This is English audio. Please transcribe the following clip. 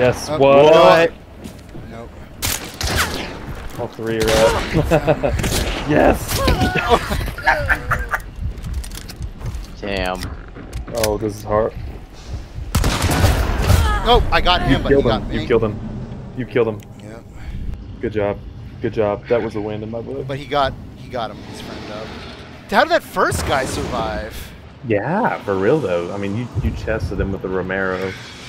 Yes. Oh, What? Nope. All three are up. Yes. Damn. Oh, this is hard. Oh, I got him, but he got me. You killed him. You killed him. Yep. Good job. Good job. That was a win in my book. But he got him, his friend up. How did that first guy survive? Yeah, for real though. I mean, you chested him with the Romero.